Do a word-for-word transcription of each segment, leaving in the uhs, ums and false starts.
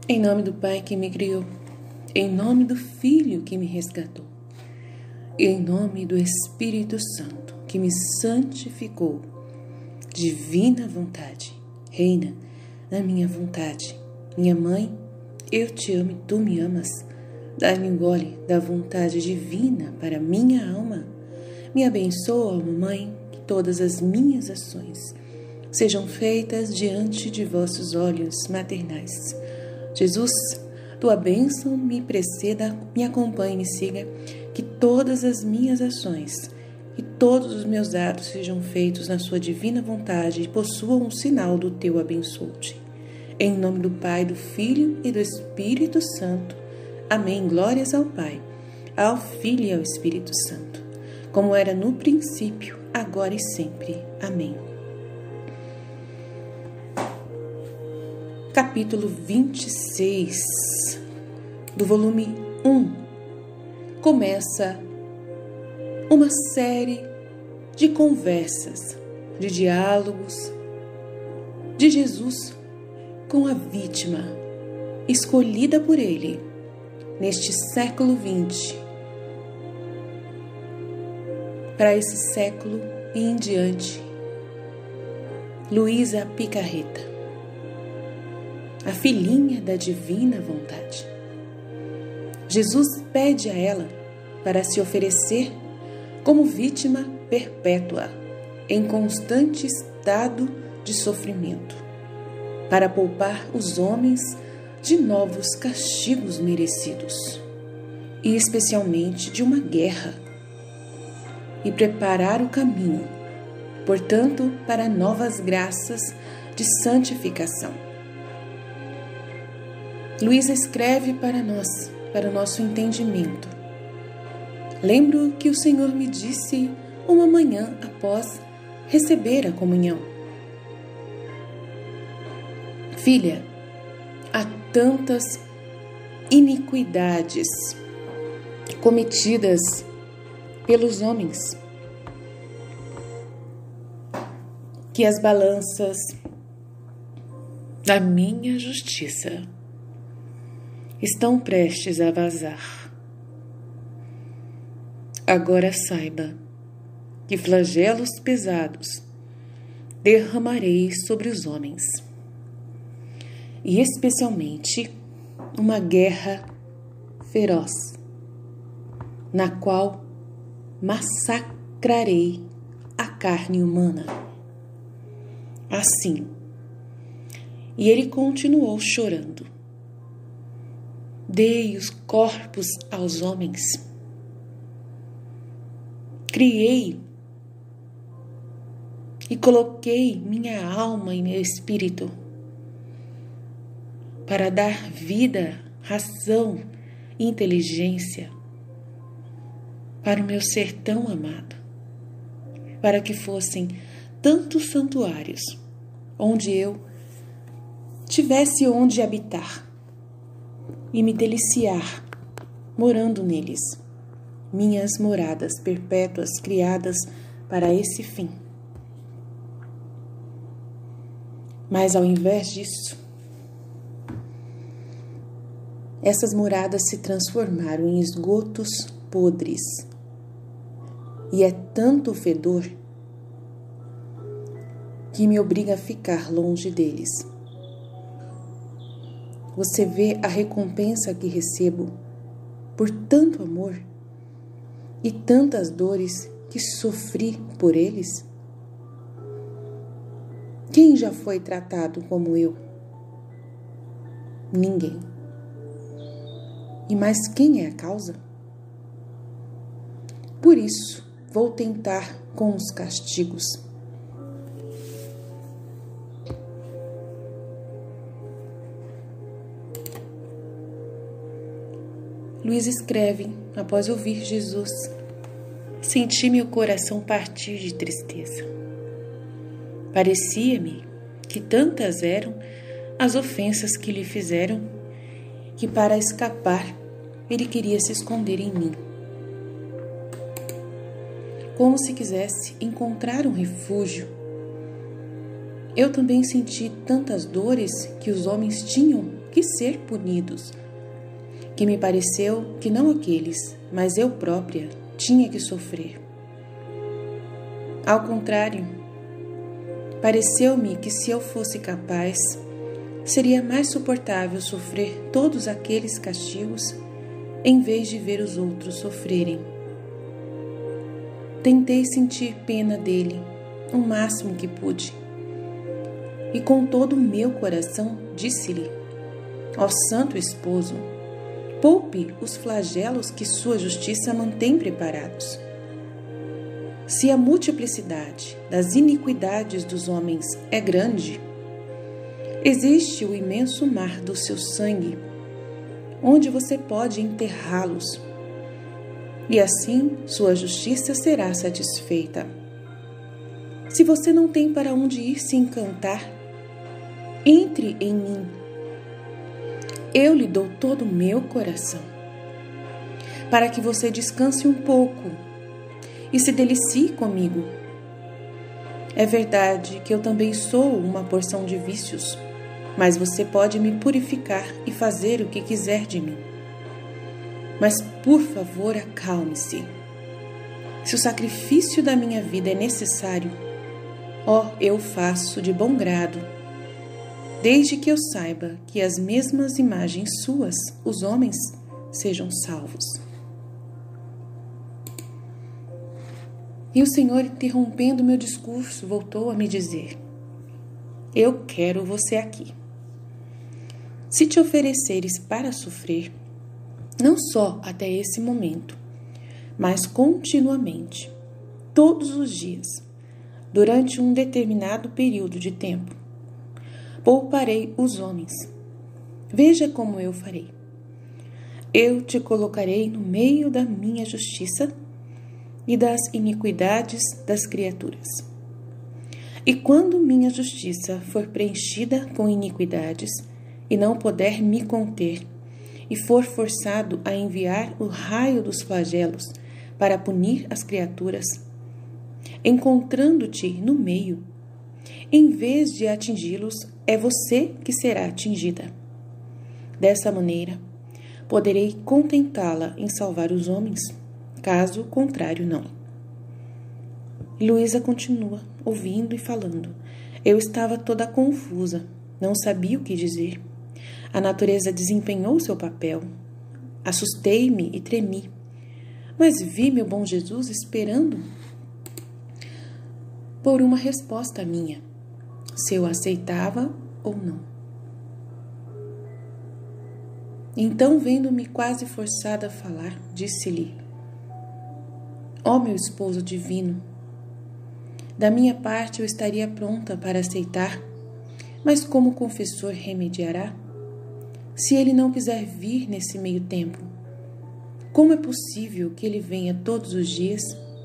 Em nome do Pai que me criou, em nome do Filho que me resgatou, e em nome do Espírito Santo que me santificou, divina vontade, reina na minha vontade. Minha mãe, eu te amo e tu me amas. Dai-me um gole da vontade divina para minha alma. Me abençoa, mamãe, que todas as minhas ações sejam feitas diante de vossos olhos maternais. Jesus, tua bênção me preceda, me acompanhe, me siga, que todas as minhas ações e todos os meus atos sejam feitos na sua divina vontade e possuam um sinal do teu abençoe-te. Em nome do Pai, do Filho e do Espírito Santo. Amém. Glórias ao Pai, ao Filho e ao Espírito Santo, como era no princípio, agora e sempre. Amém. Capítulo vinte e seis do volume um começa uma série de conversas, de diálogos de Jesus com a vítima escolhida por ele neste século vinte, para esse século e em diante. Luísa Picarreta, a filhinha da divina vontade. Jesus pede a ela para se oferecer como vítima perpétua, em constante estado de sofrimento, para poupar os homens de novos castigos merecidos, e especialmente de uma guerra, e preparar o caminho, portanto, para novas graças de santificação. Luísa escreve para nós, para o nosso entendimento. Lembro que o Senhor me disse uma manhã após receber a comunhão: filha, há tantas iniquidades cometidas pelos homens que as balanças da minha justiça estão prestes a vazar. Agora saiba que flagelos pesados derramarei sobre os homens, e especialmente uma guerra feroz, na qual massacrarei a carne humana. Assim, e ele continuou chorando, dei os corpos aos homens, criei e coloquei minha alma e meu espírito para dar vida, razão e inteligência para o meu ser tão amado, para que fossem tantos santuários onde eu tivesse onde habitar e me deliciar morando neles, minhas moradas perpétuas criadas para esse fim. Mas ao invés disso, essas moradas se transformaram em esgotos podres, e é tanto o fedor que me obriga a ficar longe deles. Você vê a recompensa que recebo por tanto amor e tantas dores que sofri por eles? Quem já foi tratado como eu? Ninguém. E mais quem é a causa? Por isso, vou tentar com os castigos. Luísa escreve, após ouvir Jesus: senti meu coração partir de tristeza. Parecia-me que tantas eram as ofensas que lhe fizeram, que para escapar ele queria se esconder em mim, como se quisesse encontrar um refúgio. Eu também senti tantas dores que os homens tinham que ser punidos, que me pareceu que não aqueles, mas eu própria tinha que sofrer. Ao contrário, pareceu-me que se eu fosse capaz, seria mais suportável sofrer todos aqueles castigos em vez de ver os outros sofrerem. Tentei sentir pena dele, o máximo que pude, e com todo o meu coração disse-lhe: ó Santo Esposo, poupe os flagelos que sua justiça mantém preparados. Se a multiplicidade das iniquidades dos homens é grande, existe o imenso mar do seu sangue, onde você pode enterrá-los, e assim sua justiça será satisfeita. Se você não tem para onde ir se encantar, entre em mim. Eu lhe dou todo o meu coração, para que você descanse um pouco e se delicie comigo. É verdade que eu também sou uma porção de vícios, mas você pode me purificar e fazer o que quiser de mim. Mas, por favor, acalme-se. Se o sacrifício da minha vida é necessário, ó, eu faço de bom grado, desde que eu saiba que as mesmas imagens suas, os homens, sejam salvos. E o Senhor, interrompendo meu discurso, voltou a me dizer: eu quero você aqui. Se te ofereceres para sofrer, não só até esse momento, mas continuamente, todos os dias, durante um determinado período de tempo, pouparei os homens. Veja como eu farei. Eu te colocarei no meio da minha justiça e das iniquidades das criaturas. E quando minha justiça for preenchida com iniquidades e não puder me conter, e for forçado a enviar o raio dos flagelos para punir as criaturas, encontrando-te no meio, em vez de atingi-los, é você que será atingida. Dessa maneira, poderei contentá-la em salvar os homens, caso contrário não. Luísa continua, ouvindo e falando. Eu estava toda confusa, não sabia o que dizer. A natureza desempenhou seu papel. Assustei-me e tremi, mas vi meu bom Jesus esperando por uma resposta minha, se eu aceitava ou não. Então, vendo-me quase forçada a falar, disse-lhe: ó meu esposo divino, da minha parte eu estaria pronta para aceitar, mas como o confessor remediará? Se ele não quiser vir nesse meio tempo, como é possível que ele venha todos os dias?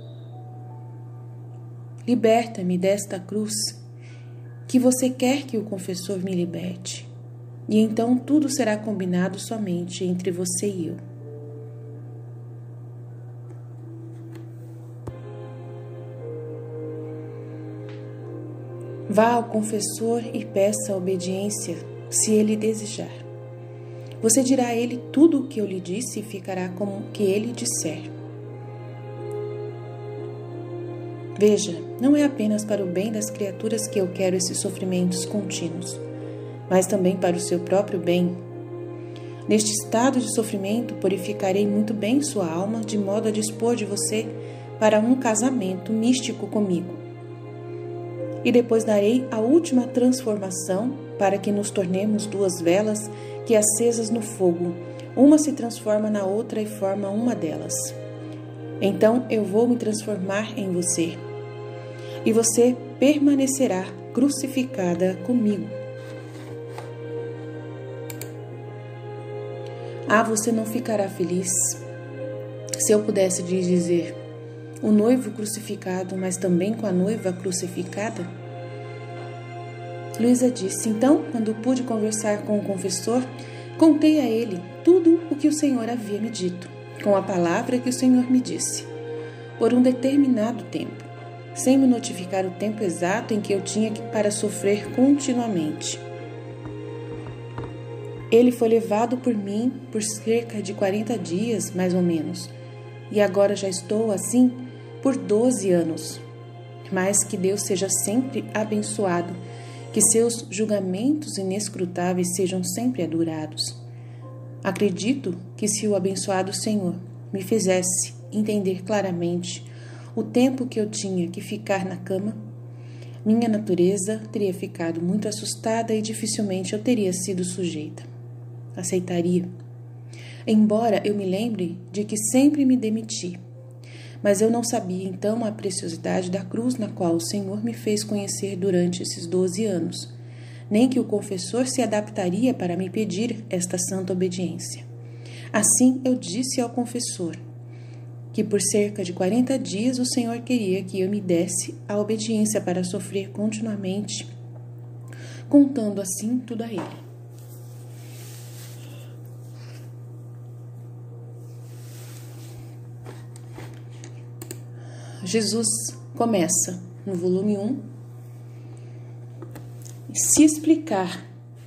Liberta-me desta cruz, que você quer que o confessor me liberte, e então tudo será combinado somente entre você e eu. Vá ao confessor e peça obediência, se ele desejar. Você dirá a ele tudo o que eu lhe disse e ficará como o que ele disser. Veja, não é apenas para o bem das criaturas que eu quero esses sofrimentos contínuos, mas também para o seu próprio bem. Neste estado de sofrimento, purificarei muito bem sua alma, de modo a dispor de você para um casamento místico comigo. E depois darei a última transformação para que nos tornemos duas velas que, acesas no fogo, uma se transforma na outra e forma uma delas. Então eu vou me transformar em você, e você permanecerá crucificada comigo. Ah, você não ficará feliz se eu pudesse lhe dizer: o noivo crucificado, mas também com a noiva crucificada? Luísa disse: então, quando pude conversar com o confessor, contei a ele tudo o que o Senhor havia me dito, com a palavra que o Senhor me disse, por um determinado tempo, sem me notificar o tempo exato em que eu tinha para sofrer continuamente. Ele foi levado por mim por cerca de quarenta dias, mais ou menos, e agora já estou assim por doze anos. Mas que Deus seja sempre abençoado, que seus julgamentos inescrutáveis sejam sempre adorados. Acredito que se o abençoado Senhor me fizesse entender claramente o tempo que eu tinha que ficar na cama, minha natureza teria ficado muito assustada e dificilmente eu teria sido sujeita. Aceitaria. Embora eu me lembre de que sempre me demiti, mas eu não sabia então a preciosidade da cruz na qual o Senhor me fez conhecer durante esses doze anos, nem que o confessor se adaptaria para me pedir esta santa obediência. Assim eu disse ao confessor que por cerca de quarenta dias o Senhor queria que eu me desse a obediência para sofrer continuamente, contando assim tudo a Ele. Jesus começa no volume um, se explicar.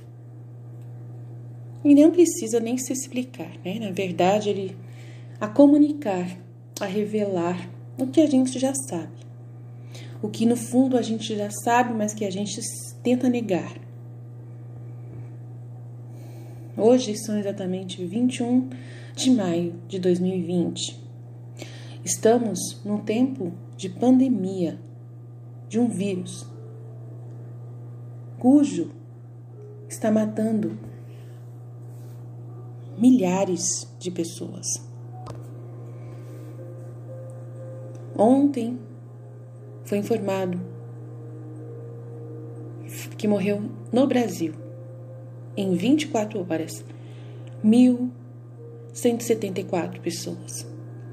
E não precisa nem se explicar, né? Na verdade, ele a comunicar, a revelar o que a gente já sabe. O que no fundo a gente já sabe, mas que a gente tenta negar. Hoje são exatamente vinte e um de maio de dois mil e vinte. Estamos num tempo de pandemia, de um vírus, cujo está matando milhares de pessoas. Ontem foi informado que morreu no Brasil, em vinte e quatro horas, mil cento e setenta e quatro pessoas.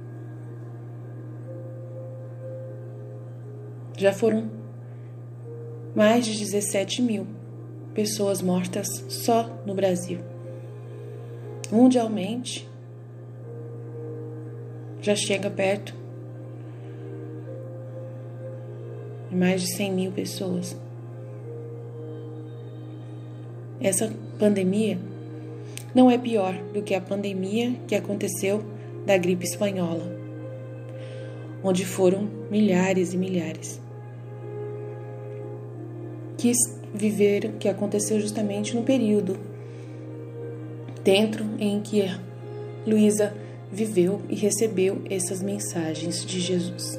Já foram mais de dezessete mil pessoas mortas só no Brasil. Mundialmente, já chega perto de mais de cem mil pessoas. Essa pandemia não é pior do que a pandemia que aconteceu da gripe espanhola, onde foram milhares e milhares que viveram, que aconteceu justamente no período dentro em que Luísa viveu e recebeu essas mensagens de Jesus.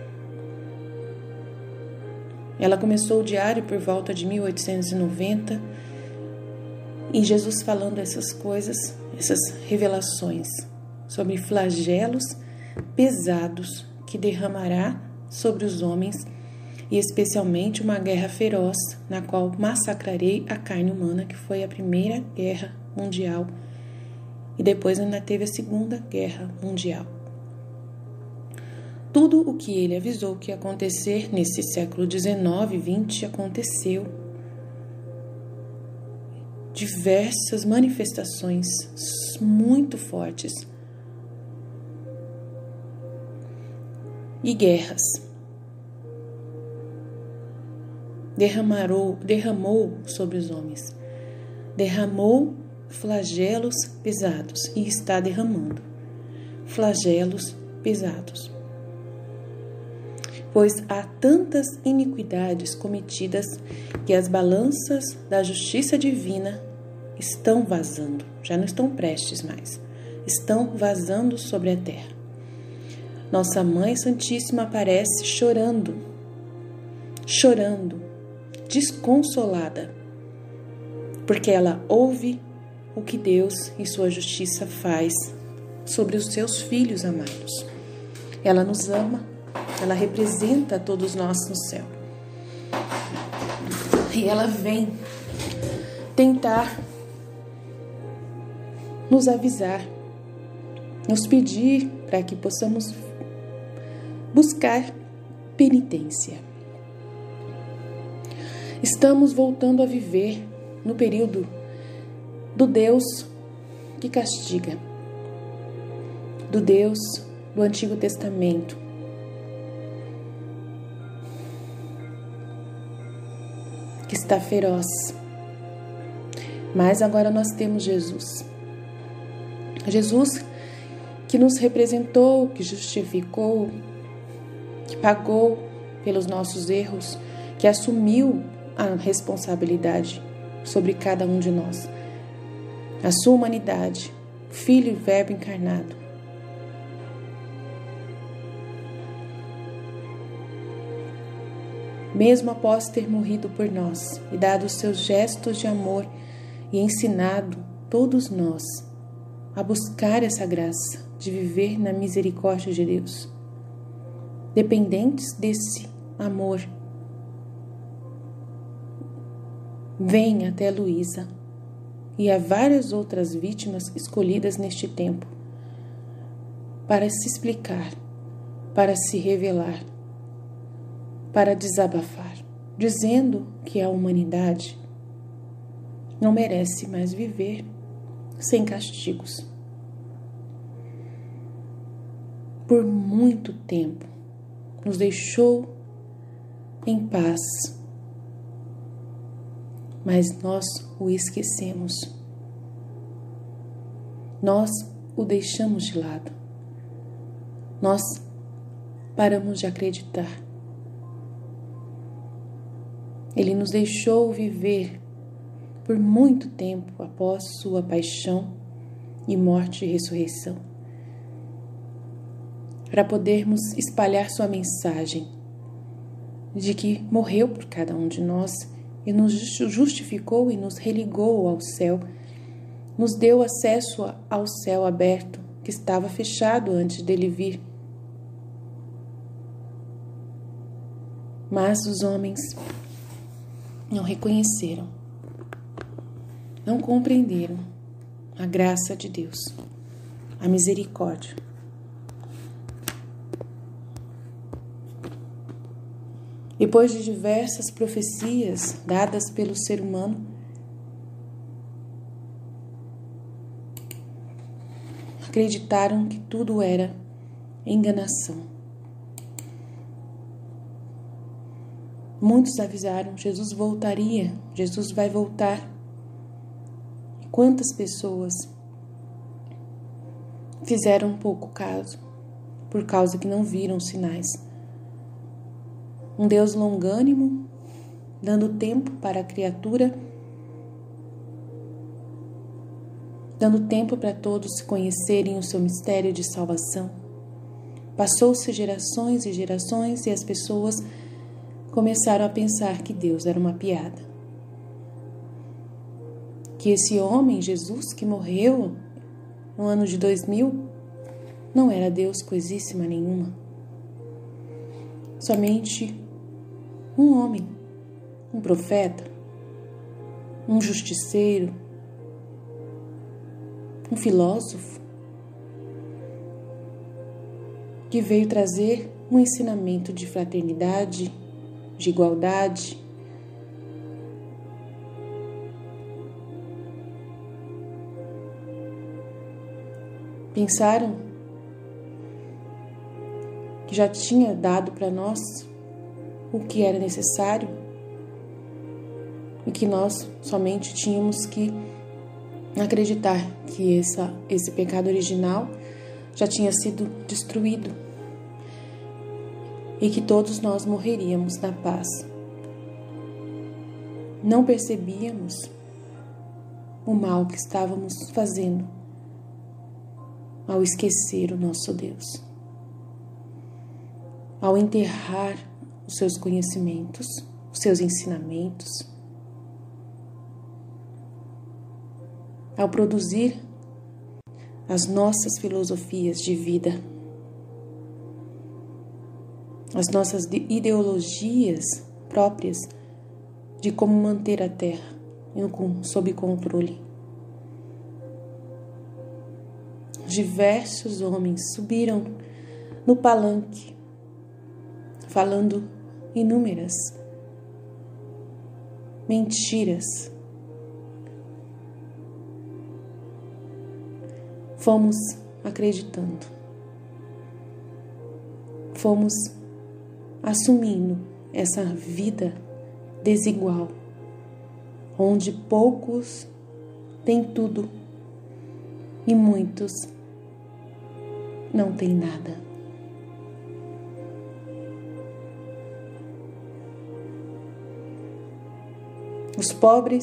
Ela começou o diário por volta de mil oitocentos e noventa, e Jesus falando essas coisas, essas revelações sobre flagelos pesados que derramará sobre os homens, e especialmente uma guerra feroz, na qual massacrarei a carne humana, que foi a primeira guerra mundial, e depois ainda teve a segunda guerra mundial. Tudo o que ele avisou que ia acontecer nesse século dezenove e vinte aconteceu. Diversas manifestações muito fortes e guerras. Derramou, derramou sobre os homens, derramou flagelos pesados e está derramando flagelos pesados. Pois há tantas iniquidades cometidas que as balanças da justiça divina estão vazando, já não estão prestes mais, estão vazando sobre a terra. Nossa Mãe Santíssima aparece chorando, chorando, desconsolada, porque ela ouve o que Deus e sua justiça faz sobre os seus filhos amados. Ela nos ama, ela representa todos nós no céu. E ela vem tentar nos avisar, nos pedir para que possamos buscar penitência. Estamos voltando a viver no período do Deus que castiga, do Deus do Antigo Testamento, que está feroz, Mas agora nós temos Jesus. Jesus que nos representou, que justificou, que pagou pelos nossos erros, que assumiu a responsabilidade sobre cada um de nós. A sua humanidade, Filho e Verbo encarnado. Mesmo após ter morrido por nós e dado os seus gestos de amor e ensinado todos nós a buscar essa graça de viver na misericórdia de Deus, dependentes desse amor, vem até Luísa e a várias outras vítimas escolhidas neste tempo para se explicar, para se revelar, para desabafar, dizendo que a humanidade não merece mais viver sem castigos. Por muito tempo nos deixou em paz, mas nós o esquecemos. Nós o deixamos de lado. Nós paramos de acreditar. Ele nos deixou viver por muito tempo após sua paixão e morte e ressurreição, para podermos espalhar sua mensagem de que morreu por cada um de nós e nos justificou e nos religou ao céu, nos deu acesso ao céu aberto que estava fechado antes dele vir. Mas os homens não reconheceram, não compreenderam a graça de Deus, a misericórdia. Depois de diversas profecias dadas pelo ser humano, acreditaram que tudo era enganação. Muitos avisaram, Jesus voltaria, Jesus vai voltar. E quantas pessoas fizeram pouco caso, por causa que não viram sinais. Um Deus longânimo, dando tempo para a criatura, dando tempo para todos conhecerem o seu mistério de salvação. Passou-se gerações e gerações e as pessoas começaram a pensar que Deus era uma piada. Que esse homem, Jesus, que morreu no ano de dois mil, não era Deus coisíssima nenhuma. Somente um homem, um profeta, um justiceiro, um filósofo, que veio trazer um ensinamento de fraternidade, de igualdade, pensaram que já tinha dado para nós o que era necessário e que nós somente tínhamos que acreditar que essa, esse pecado original já tinha sido destruído e que todos nós morreríamos na paz. Não percebíamos o mal que estávamos fazendo ao esquecer o nosso Deus, ao enterrar os seus conhecimentos, os seus ensinamentos, ao produzir as nossas filosofias de vida, as nossas ideologias próprias de como manter a terra sob controle. Diversos homens subiram no palanque, falando inúmeras mentiras. Fomos acreditando, fomos assumindo essa vida desigual, onde poucos têm tudo e muitos não têm nada. Os pobres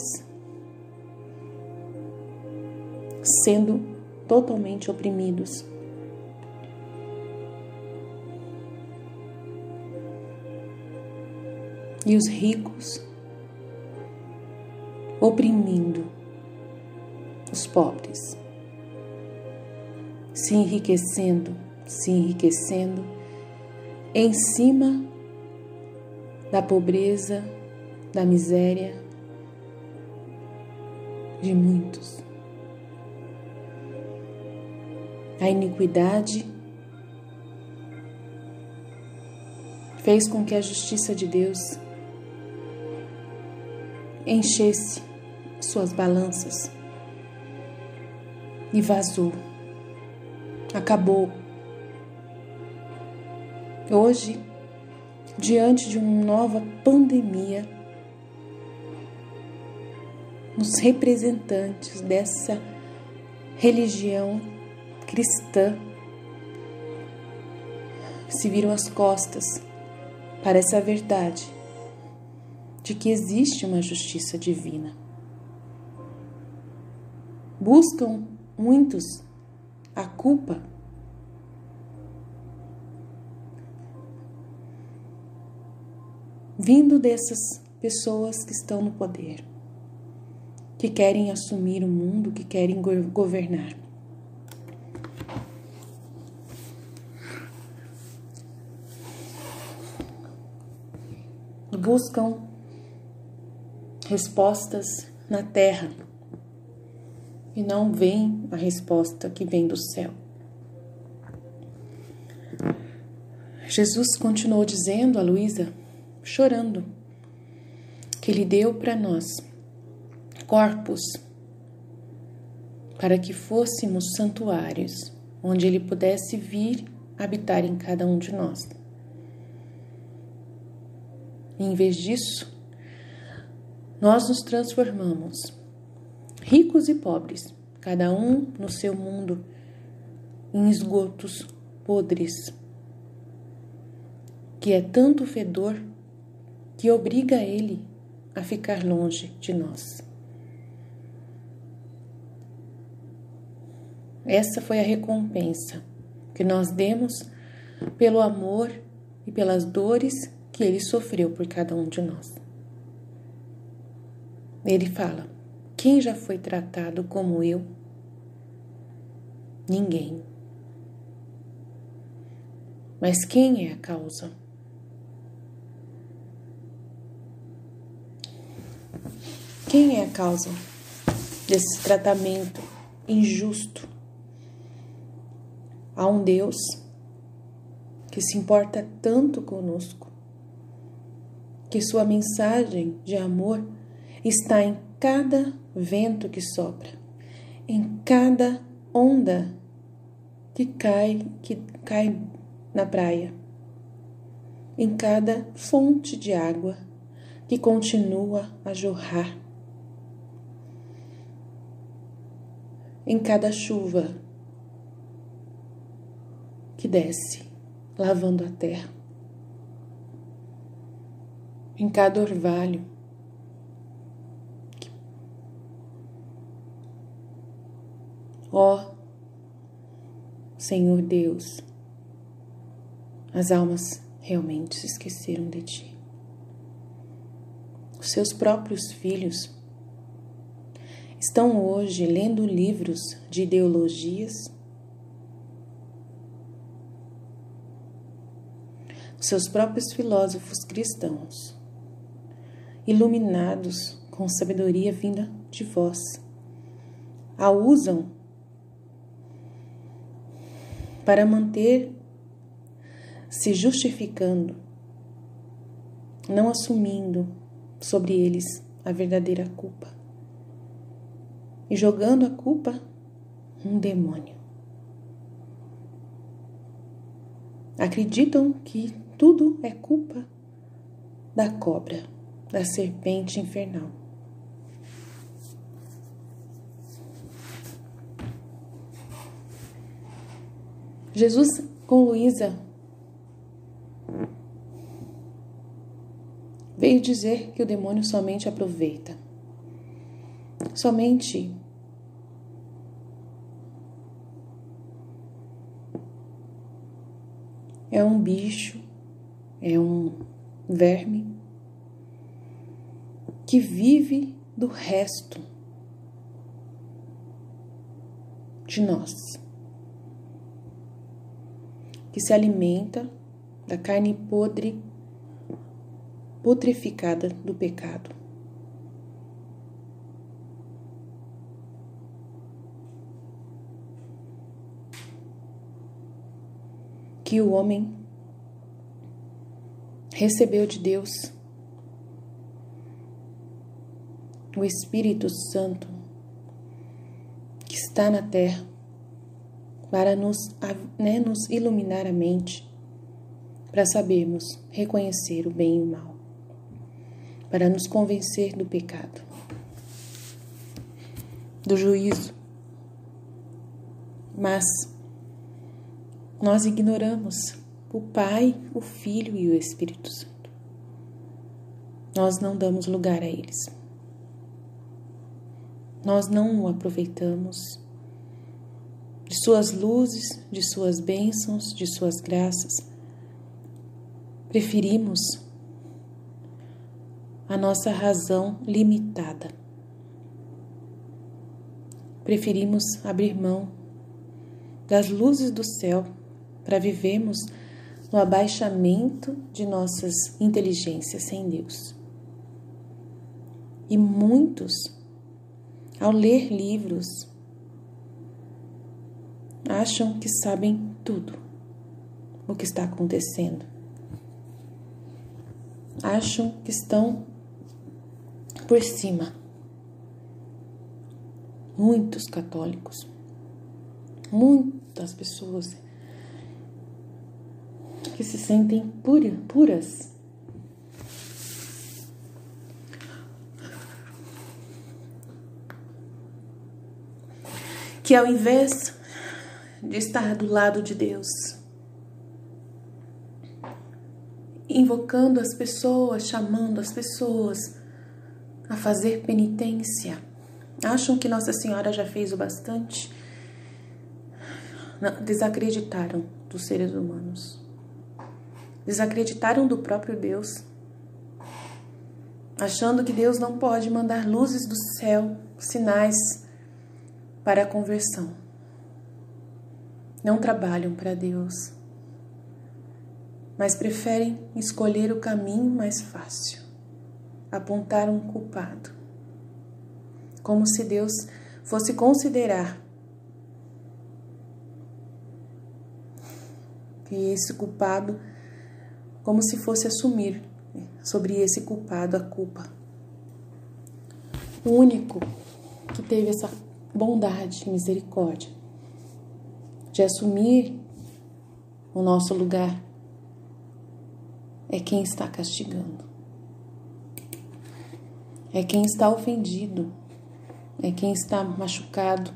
sendo totalmente oprimidos. E os ricos oprimindo os pobres, se enriquecendo, se enriquecendo em cima da pobreza, da miséria de muitos. A iniquidade fez com que a justiça de Deus enchesse suas balanças e vazou, acabou. Hoje, diante de uma nova pandemia, os representantes dessa religião cristã se viram as costas para essa verdade de que existe uma justiça divina. Buscam muitos a culpa vindo dessas pessoas que estão no poder, que querem assumir o mundo, que querem governar. Buscam respostas na terra e não veem a resposta que vem do céu. Jesus continuou dizendo a Luísa, chorando, que Ele deu para nós corpos para que fôssemos santuários, onde Ele pudesse vir habitar em cada um de nós. E, em vez disso, nós nos transformamos, ricos e pobres, cada um no seu mundo, em esgotos podres, que é tanto fedor que obriga ele a ficar longe de nós. Essa foi a recompensa que nós demos pelo amor e pelas dores que Ele sofreu por cada um de nós. Ele fala, quem já foi tratado como eu? Ninguém. Mas quem é a causa? Quem é a causa desse tratamento injusto? Há um Deus que se importa tanto conosco, que sua mensagem de amor está em cada vento que sopra, em cada onda que cai, que cai na praia, em cada fonte de água que continua a jorrar, em cada chuva que desce, lavando a terra, em cada orvalho que... Ó Senhor Deus, as almas realmente se esqueceram de Ti. Os seus próprios filhos estão hoje lendo livros de ideologias, seus próprios filósofos cristãos, iluminados com sabedoria vinda de vós, a usam para manter se justificando, não assumindo sobre eles a verdadeira culpa e jogando a culpa num demônio. Acreditam que tudo é culpa da cobra, da serpente infernal. Jesus com Luísa veio dizer que o demônio somente aproveita, somente é um bicho, é um verme que vive do resto de nós, que se alimenta da carne podre, putreficada do pecado. Que o homem recebeu de Deus o Espírito Santo que está na terra para nos, né, nos iluminar a mente, para sabermos reconhecer o bem e o mal, para nos convencer do pecado, do juízo. Mas nós ignoramos o Pai, o Filho e o Espírito Santo. Nós não damos lugar a eles. Nós não o aproveitamos de suas luzes, de suas bênçãos, de suas graças. Preferimos a nossa razão limitada. Preferimos abrir mão das luzes do céu para vivermos no abaixamento de nossas inteligências sem Deus. E muitos, ao ler livros, acham que sabem tudo o que está acontecendo. Acham que estão por cima. Muitos católicos, muitas pessoas que se sentem pura, puras, que ao invés de estar do lado de Deus, invocando as pessoas, chamando as pessoas a fazer penitência, acham que Nossa Senhora já fez o bastante, desacreditaram dos seres humanos, desacreditaram do próprio Deus, achando que Deus não pode mandar luzes do céu, sinais para a conversão. Não trabalham para Deus, mas preferem escolher o caminho mais fácil, apontar um culpado, como se Deus fosse considerar que esse culpado, como se fosse assumir sobre esse culpado a culpa. O único que teve essa bondade e misericórdia de assumir o nosso lugar é quem está castigando, é quem está ofendido, é quem está machucado,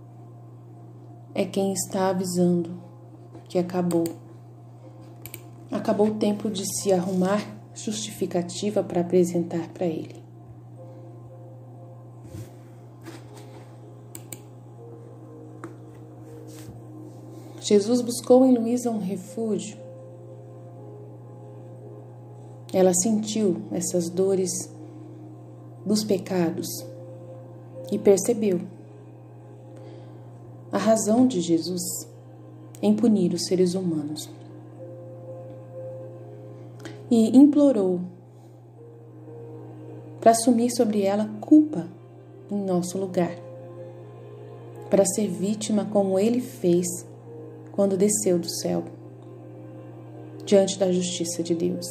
é quem está avisando que acabou. Acabou o tempo de se arrumar justificativa para apresentar para ele. Jesus buscou em Luísa um refúgio. Ela sentiu essas dores dos pecados e percebeu a razão de Jesus em punir os seres humanos. E implorou para assumir sobre ela culpa em nosso lugar, para ser vítima como ele fez quando desceu do céu, diante da justiça de Deus,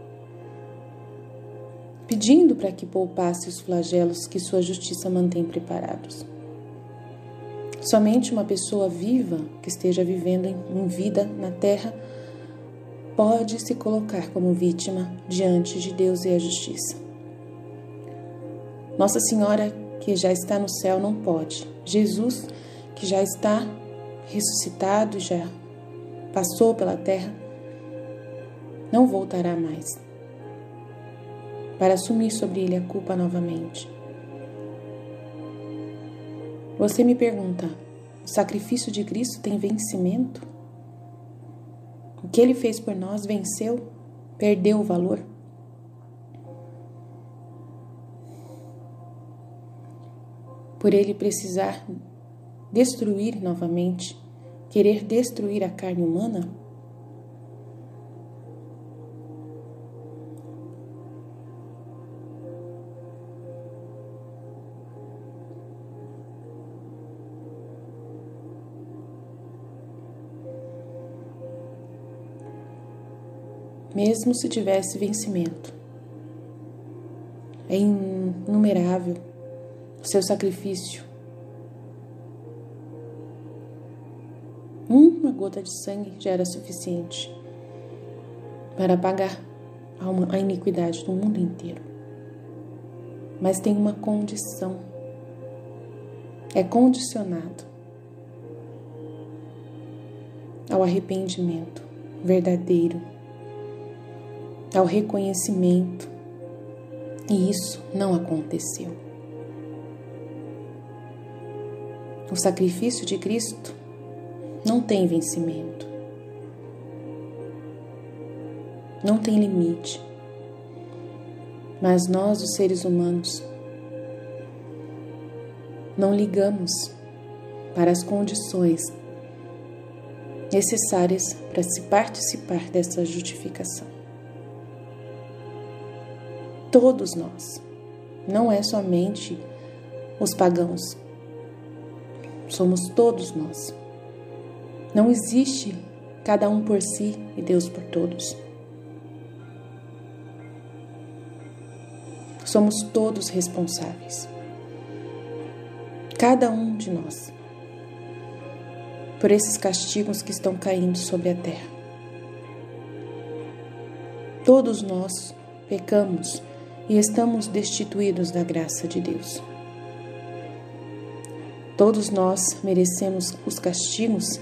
pedindo para que poupasse os flagelos que sua justiça mantém preparados. Somente uma pessoa viva que esteja vivendo em vida na terra pode se colocar como vítima diante de Deus e a justiça. Nossa Senhora, que já está no céu, não pode. Jesus, que já está ressuscitado, já passou pela terra, não voltará mais para assumir sobre ele a culpa novamente. Você me pergunta, o sacrifício de Cristo tem vencimento? O que ele fez por nós venceu? Perdeu o valor? Por ele precisar destruir novamente, querer destruir a carne humana? Mesmo se tivesse vencimento, é inumerável o seu sacrifício. Uma gota de sangue já era suficiente para apagar a iniquidade do mundo inteiro. Mas tem uma condição. É condicionado ao arrependimento verdadeiro, ao reconhecimento. E isso não aconteceu. O sacrifício de Cristo não tem vencimento, não tem limite, mas nós, os seres humanos, não ligamos para as condições necessárias para se participar dessa justificação. Todos nós, não é somente os pagãos, somos todos nós. Não existe cada um por si e Deus por todos. Somos todos responsáveis, cada um de nós, por esses castigos que estão caindo sobre a terra. Todos nós pecamos e estamos destituídos da graça de Deus. Todos nós merecemos os castigos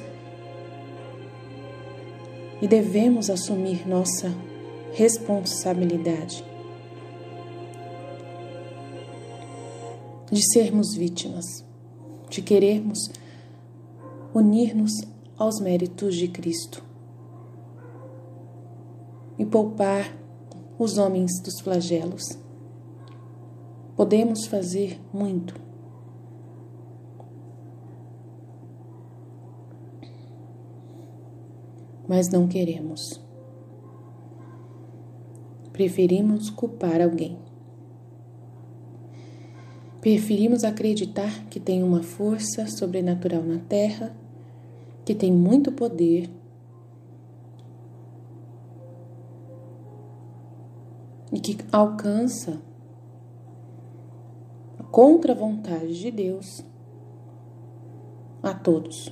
e devemos assumir nossa responsabilidade de sermos vítimas, de querermos unir-nos aos méritos de Cristo e poupar os homens dos flagelos. Podemos fazer muito. Mas não queremos. Preferimos culpar alguém. Preferimos acreditar que tem uma força sobrenatural na terra, que tem muito poder e que alcança, contra a vontade de Deus, a todos.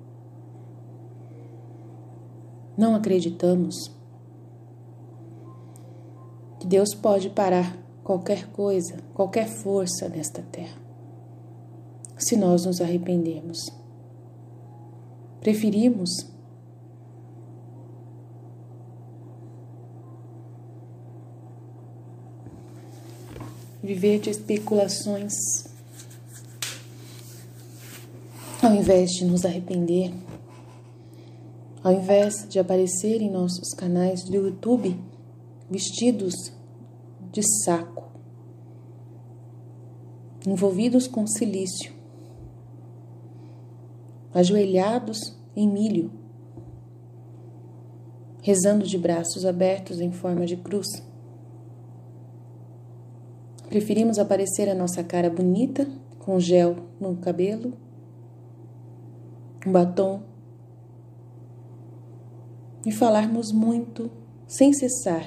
Não acreditamos que Deus pode parar qualquer coisa, qualquer força nesta terra, se nós nos arrependermos. Preferimos viver de especulações ao invés de nos arrepender. Ao invés de aparecer em nossos canais do YouTube vestidos de saco, envolvidos com silício, ajoelhados em milho, rezando de braços abertos em forma de cruz. Preferimos aparecer a nossa cara bonita, com gel no cabelo, um batom, e falarmos muito, sem cessar,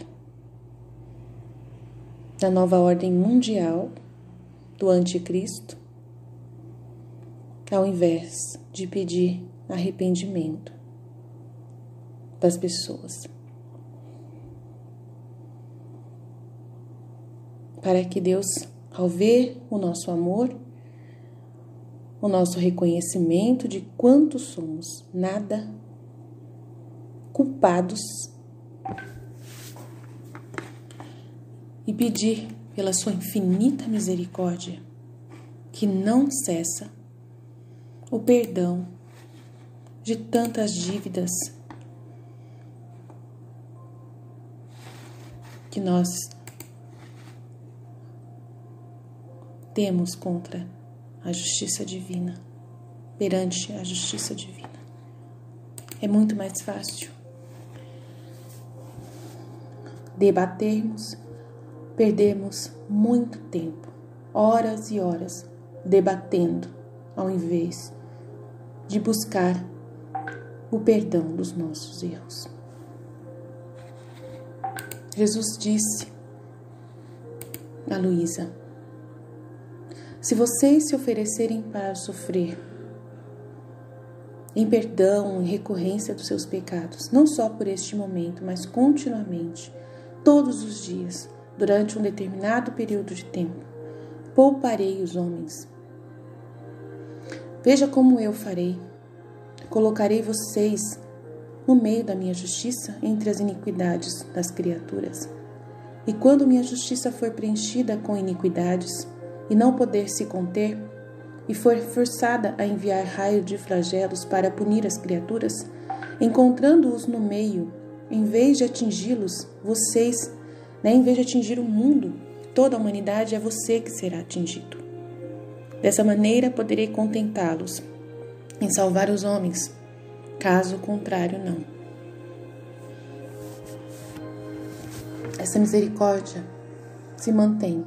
da nova ordem mundial do anticristo, ao invés de pedir arrependimento das pessoas, para que Deus, ao ver o nosso amor, o nosso reconhecimento de quanto somos nada, culpados e pedir pela sua infinita misericórdia, que não cessa, o perdão de tantas dívidas que nós temos contra a justiça divina, perante a justiça divina. É muito mais fácil debatermos, perdemos muito tempo, horas e horas, debatendo, ao invés de buscar o perdão dos nossos erros. Jesus disse a Luísa: se vocês se oferecerem para sofrer em perdão, em recorrência dos seus pecados, não só por este momento, mas continuamente, todos os dias, durante um determinado período de tempo, pouparei os homens. Veja como eu farei. Colocarei vocês no meio da minha justiça, entre as iniquidades das criaturas. E quando minha justiça for preenchida com iniquidades, e não poder se conter, e for forçada a enviar raio de flagelos para punir as criaturas, encontrando-os no meio, em vez de atingi-los, vocês, né, em vez de atingir o mundo, toda a humanidade, é você que será atingido. Dessa maneira poderei contentá-los em salvar os homens, caso contrário não. Essa misericórdia se mantém,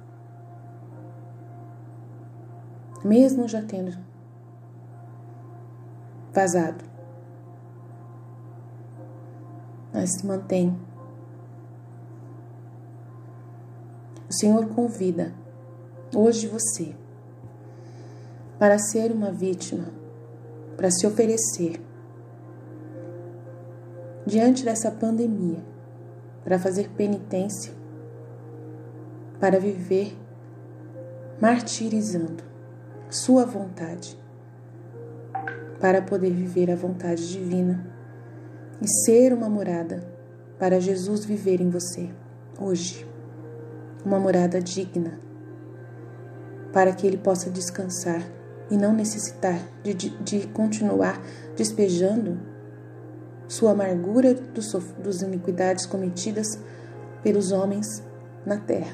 mesmo já tendo vazado, mas se mantém. O Senhor convida hoje você para ser uma vítima, para se oferecer diante dessa pandemia, para fazer penitência, para viver martirizando sua vontade, para poder viver a vontade divina e ser uma morada para Jesus viver em você hoje, uma morada digna, para que Ele possa descansar e não necessitar de, de, de continuar despejando sua amargura dos, dos iniquidades cometidas pelos homens na terra.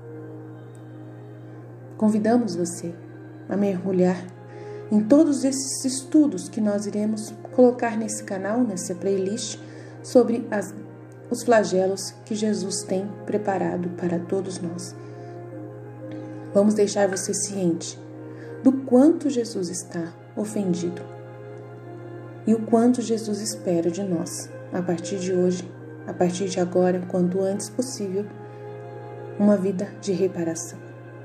Convidamos você a mergulhar em todos esses estudos que nós iremos colocar nesse canal, nessa playlist, sobre as, os flagelos que Jesus tem preparado para todos nós. Vamos deixar você ciente do quanto Jesus está ofendido e o quanto Jesus espera de nós, a partir de hoje, a partir de agora, quanto antes possível, uma vida de reparação.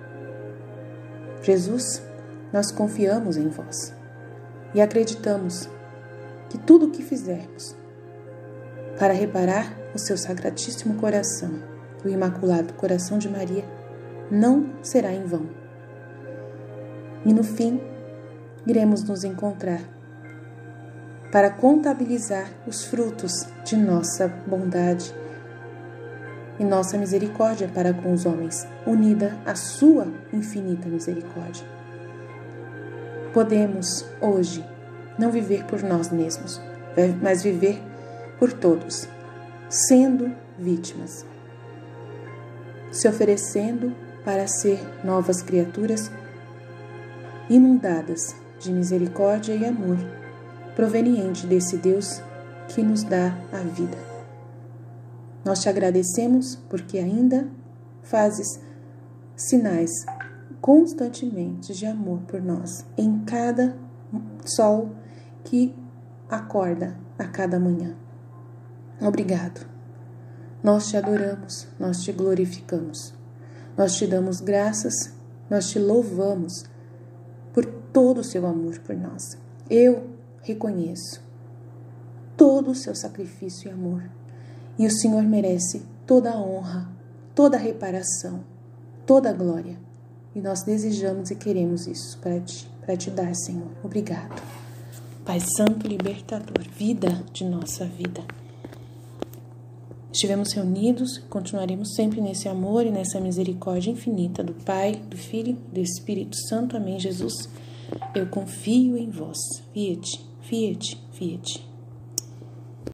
Jesus, nós confiamos em vós e acreditamos que tudo o que fizermos para reparar o seu sacratíssimo coração, o Imaculado Coração de Maria, não será em vão. E no fim, iremos nos encontrar para contabilizar os frutos de nossa bondade e nossa misericórdia para com os homens, unida à sua infinita misericórdia. Podemos, hoje, não viver por nós mesmos, mas viver por todos, sendo vítimas, se oferecendo para ser novas criaturas inundadas de misericórdia e amor, proveniente desse Deus que nos dá a vida. Nós te agradecemos porque ainda fazes sinais constantemente de amor por nós, em cada sol que acorda a cada manhã. Obrigado. Nós te adoramos, nós te glorificamos, nós te damos graças, nós te louvamos por todo o seu amor por nós. Eu reconheço todo o seu sacrifício e amor, e o Senhor merece toda a honra, toda a reparação, toda a glória, e nós desejamos e queremos isso para ti, para te dar, Senhor. Obrigado. Pai Santo Libertador, vida de nossa vida. Estivemos reunidos, continuaremos sempre nesse amor e nessa misericórdia infinita do Pai, do Filho e do Espírito Santo. Amém, Jesus. Eu confio em vós. Fiat, fiat, fiat.